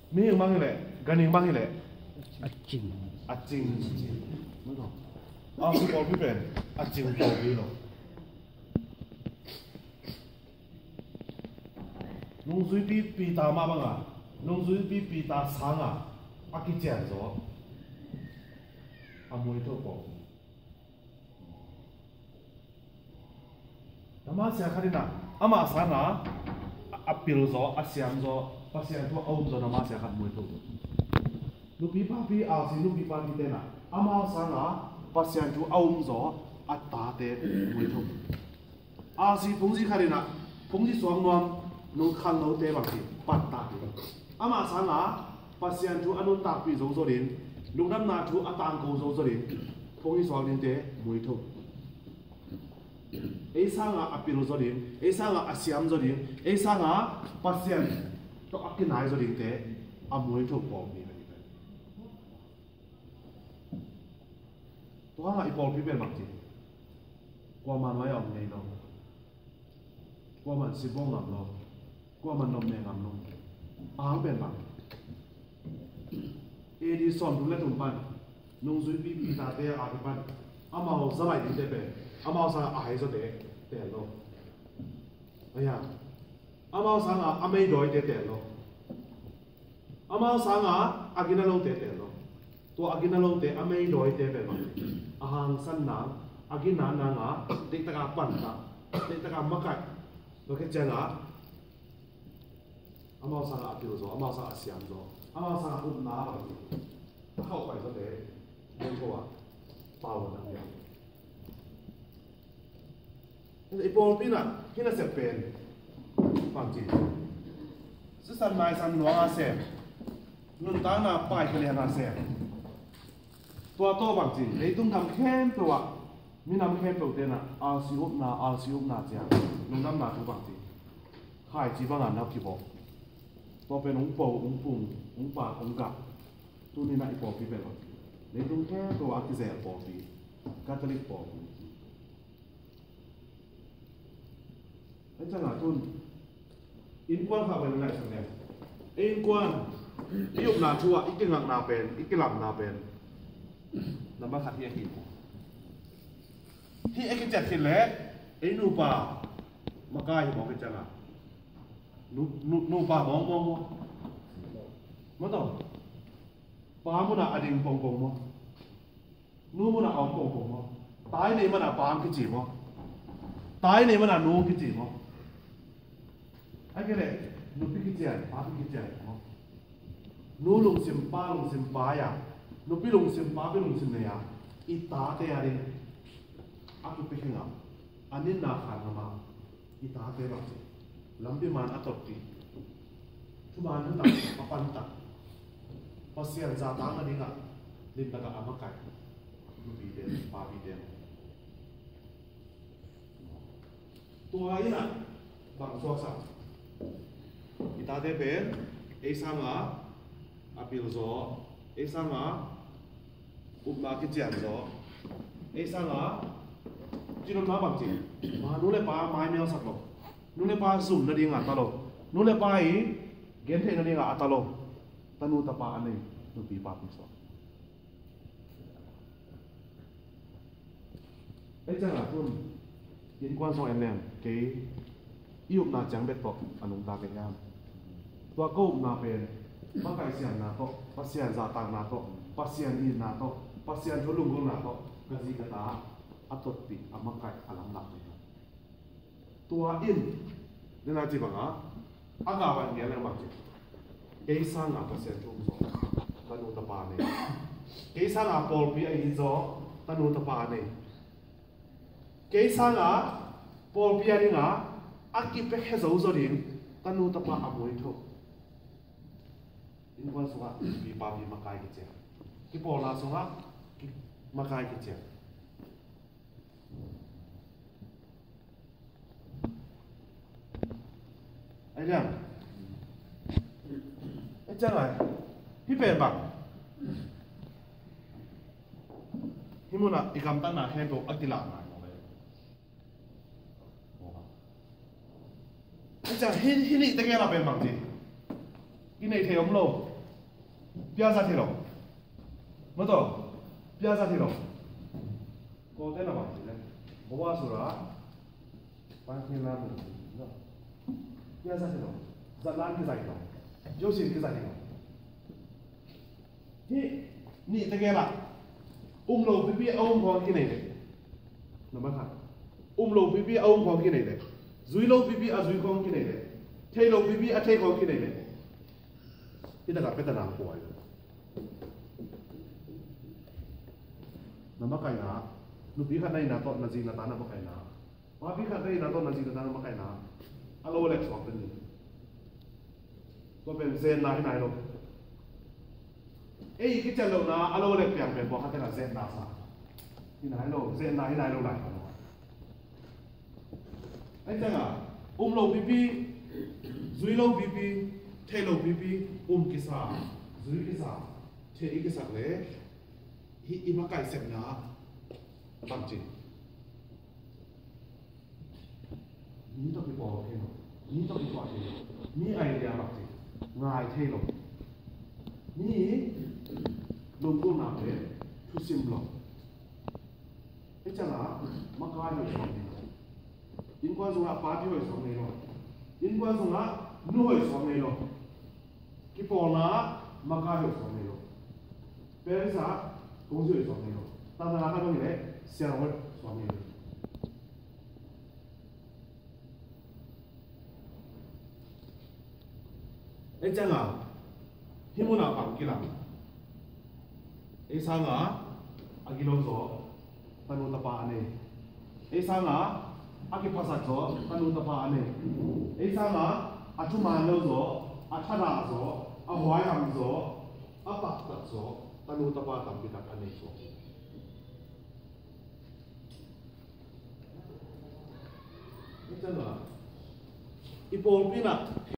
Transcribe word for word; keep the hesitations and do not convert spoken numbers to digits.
มีอย่างบ้างเลยกันอย่างบ้างเลยอัดจริงอัดจริงไม่ต้องอ้าวพี่บอลพี่เป็นอัดจริงบอลพี่หรอนุ่งซุยปีปีตามาบ้างอ่ะนุ่งซุยปีปีตาสังอ่ะอากิเจียนจ้ะอามวยตัวบอลน้ำมันเสียขันน่ะอามาสังอ่ะอัปปิลจ้ะอาเซียนจ้ะภาษาอังกฤษเอาจ้ะน้ำมันเสียขันมวยตัวลูกพี่ป้าพี่อาสิลูกพี่ป้าพี่เต้น่ะอามาสังอ่ะภาษาอังกฤษเอาจ้ะอัตตาเต้มวยตัวอาสิพงศ์สิขันน่ะพงศ์สิสวงนวลนูขันนูเต้บางทีปัตตาอามาสังอ่ะภาษาอังกฤษอนุตาปีโซโซดินลุงน้ำนาทูอัตางโกโซโซดินพงศ์สิสวงดินเต้มวยตัวเอซ่างอ่ะปีโซดินเอซ่างอ่ะอาเซียมโซดินเอซ่างอ่ะภาษาอังกฤษตัวอักขินายโซดินเต้อามวยตัวปอมนี่ตัวอ่ะอีปอลพี่เป็นบางทีกว่ามันไม่ออกไงเนาะกว่ามันสิบงงามเนาะกว่ามันนมแมงงามเนาะอ้างเป็นบางเอดีสอนทุเรศทุนปันนุ่งซุยปีปีตาเตะอาเป็นปันอามาเอาสบายดีเตะเป็นอามาเอาสังอาให้สุดเตะเตะเนาะไอ้ยาอามาเอาสังอาอาไม่ดอยเตะเตะเนาะอามาเอาสังอาอากินนาลงเตะเตะเนาะตัวอากินนาลงเตะอาไม่ดอยเตะเป็นบางอาหางสันนางอากินนานางอาเด็กตะการปั่นตาเด็กตะการมักไก่เราแค่เจงอาอามาเอาสังอาพิโรโซอามาเอาสังอาเซียมโซอามาเอาสังอาอุบนาบางทีถ้าเข้าไปสุดเตะเรื่องตัวเปล่าหนังอย่างไอ้ปอลพี่น่ะที่น่าเสียเป็นฟังจริงสุดสันนายสันหลวงอาเซียนุ่นตาหน้าป้ายกันเลยอาเซียตัวโตบางจริงไอ้ตุ้งทำแค่ตัวมีน้ำแค่ตัวเต็นอ่ะอาซิอุบนาอาซิอุบนาเจ้านุ่งน้ำนาทุกบางจริงข่ายจีบงานนับกี่บอกตัวเป็นองค์ปู่องค์ปุ่งองค์ป่าองค์กะตัวนี้น่ะไอ้ปอลพี่เป็นหรอไอ้ตุ้งแค่ตัวอากิเซลปอลพี่คาทอลิกปอลไอ้จังหวะทุนอินกวนข้าไปยังไงสักเนี่ยอินกวนอีอุบนาชัวอีกหลังนาเป็นอีกหลังนาเป็นน้ำมันขัดที่ไอ้กินที่ไอ้กินจัดกินแล้วไอ้นูป่ามากายบอกกันจังอ่ะนูนูนูป่ามองมองมั้งต่อป่ามันอ่ะอดิ่งปงปงมั้งนูมันอ่ะเอาปงปงมั้งตายในมันอ่ะปามกิจิมั้งตายในมันอ่ะนูกิจิมั้งไอ้แค่เนี่ยนูพิกิจิอ่ะปาพิกิจิอ่ะมั้งนูลงสิมป้าลงสิมป้าอย่างนูพี่ลงสิมป้าพี่ลงสิมเนี่ยอีตาเตะอะไรอาตุไปขึ้นอ่ะอันนี้นาขันมาอีตาเตะแบบนี้ลำพี่มันอัตติทุกบ้านนั่นตักปะปันตักพอเสียงจ่าตังอันนี้ก็ลิ้นตะกะอามาไก่ดูบีเดนปาบีเดนตัวนี้น่ะบางส่วนสักอีตาเตะเป็นเอซังอ่ะอาพิลโซเอซังอ่ะอุบนาคิดเจียนโซเอซังอ่ะจีนน้ำบางจริงมานู้นเลยป้าไม้เมียวสักหรอกนู้นเลยป้าสุ่มนาดีงานตลกนู้นเลยป้าอีเกณฑ์เทนาดีงานตลกตนูตะปาอันนี้นู้นปีป้าปีสองไอ้จังหวะทุ่นยินกวนสองเอ็นแรงเก๋อีอุบนาจังเบ็ดตกอนุตาเป็นยามตัวก็อุบนาเป็นมาไก่เสียนนาโตปัสเซียนซาตังนาโตปัสเซียนอีนาโตปัสเซียนทุลุงลุงนาโตกะซีกะตาอัตติอามาไก่อลังหลักเลยตัวอินนี่น่าจีบังอ่ะอากาศวันนี้อะไรบ้างจีเอซังอ่ะปัสเซียนทุกสองตนุตปาเนี่ยเอซังอ่ะปอลปีไอฮิโซตนุตปาเนี่ยเอซังอ่ะปอลปีอะไรอ่ะอากิเปให้เจ้าจริงตนุตปาอามวยทุกอินวันสุขะปีปาปีมาไก่กิจเจ้าที่ปอลาสุขะมาไก่กิจเจ้าไอ้เรื่องไอ้เจ้าไงพี่เป็นบังที่มันอ่ะอีกคำตั้งหน้าแค่ตัวอักิลาหน่อยเลยไอ้เจ้าที่ที่นี่ตะเกียบเราเป็นบังจีที่ในเทอมโล piazza thế rồi mất rồi piazza thế rồi có thế nào vậy đấy có bao giờ đó bạn thiên nam rồi piazza thế rồi giật lan cái giải rồi yêu xin cái giải rồi thì nhị ta nghe là um lầu pi pi ông còn cái này đấy nó mất hẳn um lầu pi pi ông còn cái này đấy dưới lầu pi pi à dưới còn cái này đấy thay lầu pi pi à thay còn cái này đấy thì ta gặp cái ta làm quả nó mất cái nào lúc biết khăn này là tọt là gì là ta nó mất cái nào mà biết khăn đây là tọt là gì là ta nó mất cái nào alo Alex hoặc cái gì có bên zen này này đâu ấy cái chân lầu na alo Alex bèn bèn bỏ cái là zen na sao như này đâu zen này này đâu này anh xem à um lầu pipi dưới lầu pipi thay lầu pipi um cái sao dưới cái sao thay cái sao đấy hi ima cái xem na bằng gì ní tao bị bỏ cái nào ní tao bị bỏ cái nào ní ai đi làm gì ngài thay lầu ní lồng cô nào đấy thu sim lồng cái chân là mắc ai rồi xong này in quan dùng là phá đi rồi xong này rồi in quan dùng là nuôi xong này rồi cái bỏ là mắc ai rồi xong này rồi bây giờ công sự rồi xong này rồi ta là hai con gì đấy xe rồi xong này rồi cái chân là 힘은 아끼랑 에상아 아기로서 타누타파 안에 에상아 아기파사서 타누타파 안에 에상아 아투만로서 아타라서 아화양서 아빡다서 타누타파 담비다 안에서 있잖아 이 볼비나